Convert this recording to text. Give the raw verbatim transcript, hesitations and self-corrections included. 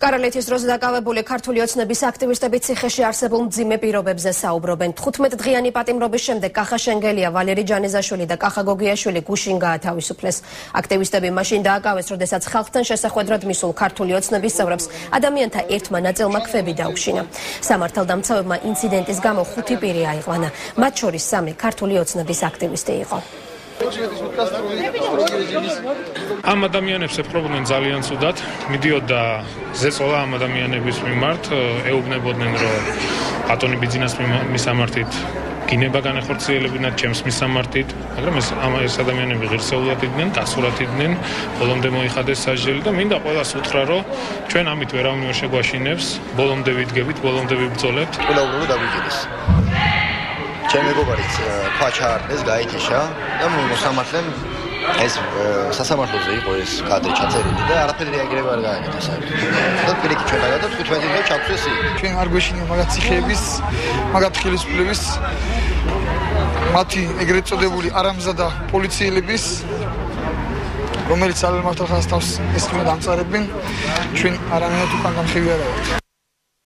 კარალეთის დროს დაკავებული ქართული ოცნების აქტივისტები ციხეში არსებულ მძიმე პირობებზე საუბრობენ. თხუთმეტდღიანი პატიმრობის შემდეგ კახა შენგელია, ვალერი ჯანეზაშვილი და კახა გოგიაშვილი გუშინ გაათავისუფლეს. აქტივისტები მაშინ დააკავეს, როდესაც ხალხთან შესახვედრად მისულ ქართული ოცნების წევრებს ადამიანთა ერთმა ნაწილმა ქვები დაუშინა. სამართალდამცავებმა ინციდენტის გამო ხუთი პირი აიყვანა. მათ შორის სამი ქართული ოცნების აქტივისტი იყო. ამ ადამიანებს ეპყრობდნენ ძალიან ცუდად, მიდიოდა ზეწოლა ამ ადამიანების მიმართ, ეუბნებოდნენ, რომ ბატონი ბიძინას მისამართით გინება განეხორციელებინათ ჩემს მისამართით, მაგრამ ეს ეს ადამიანები ღირსეულად იდნენ, გასურათ იდნენ, ბოლომდე მოიხადეს სასჯელი და მინდა ყველას უთხრა, რომ ჩვენ ამით ვერავინ ვერ შეგვაშინებს, ბოლომდე ვიდგებით, ბოლომდე ვიბრძოლებთ. ყველა უბრალოდ დაგვიგდეს. ჩემი მეგობარიც ქვა ჩაარდეს, გაითიშა და მოსამართლემ ეს სასამართლოზე იყო ეს კადრი ჩაწერილი და არაფერი რეაგირება არ გააკეთა საერთოდ. და პირიქით ჩვენ გადავიდა თხუთმეტი დღე ჩავწეს იქ. ჩვენ არ გვეშინია მაგათ ციხეების, მაგათ ხელისუფლების, მათი ეგრეთ წოდებული არამზადა პოლიციელების, რომელიც ალალ მართალ ხას თავს ესმე დამწარებენ, ჩვენ არანაირად უკან გამხივი არა ვართ.